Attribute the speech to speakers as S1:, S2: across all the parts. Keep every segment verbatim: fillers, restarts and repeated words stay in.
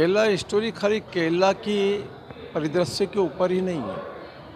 S1: Kerala story खाली केरला की परिदृश्य के ऊपर ही नहीं है।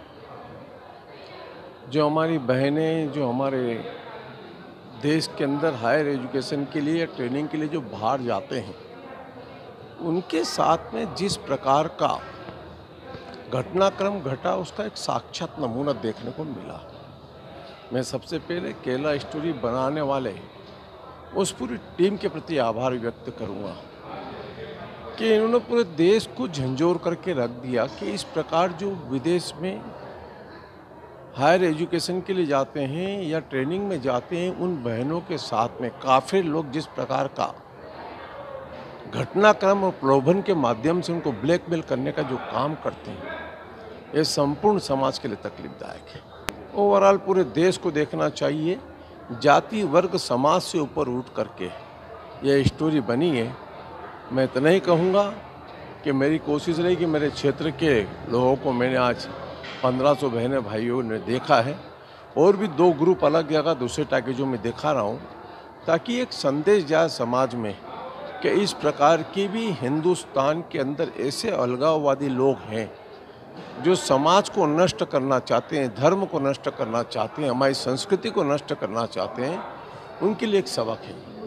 S1: जो हमारी बहनें जो हमारे देश के अंदर हायर एजुकेशन के लिए या ट्रेनिंग के लिए जो बाहर जाते हैं, उनके साथ में जिस प्रकार का घटनाक्रम घटा उसका एक साक्षात नमूना देखने को मिला। मैं सबसे पहले केरला स्टोरी बनाने वाले उस पूरी टीम के प्रति आभार व्यक्त करूंगा कि इन्होंने पूरे देश को झंझोर करके रख दिया कि इस प्रकार जो विदेश में हायर एजुकेशन के लिए जाते हैं या ट्रेनिंग में जाते हैं, उन बहनों के साथ में काफ़ी लोग जिस प्रकार का घटनाक्रम और प्रलोभन के माध्यम से उनको ब्लैकमेल करने का जो काम करते हैं, ये संपूर्ण समाज के लिए तकलीफदायक है। ओवरऑल पूरे देश को देखना चाहिए, जाति वर्ग समाज से ऊपर उठ करके यह स्टोरी बनी है। मैं इतना ही कहूँगा कि मेरी कोशिश रही कि मेरे क्षेत्र के लोगों को मैंने आज पंद्रह सौ बहनें भाइयों ने देखा है और भी दो ग्रुप अलग जगह दूसरे टैकेजों में दिखा रहा हूँ, ताकि एक संदेश जाए समाज में कि इस प्रकार की भी हिंदुस्तान के अंदर ऐसे अलगाववादी लोग हैं जो समाज को नष्ट करना चाहते हैं, धर्म को नष्ट करना चाहते हैं, हमारी संस्कृति को नष्ट करना चाहते हैं। उनके लिए एक सबक है।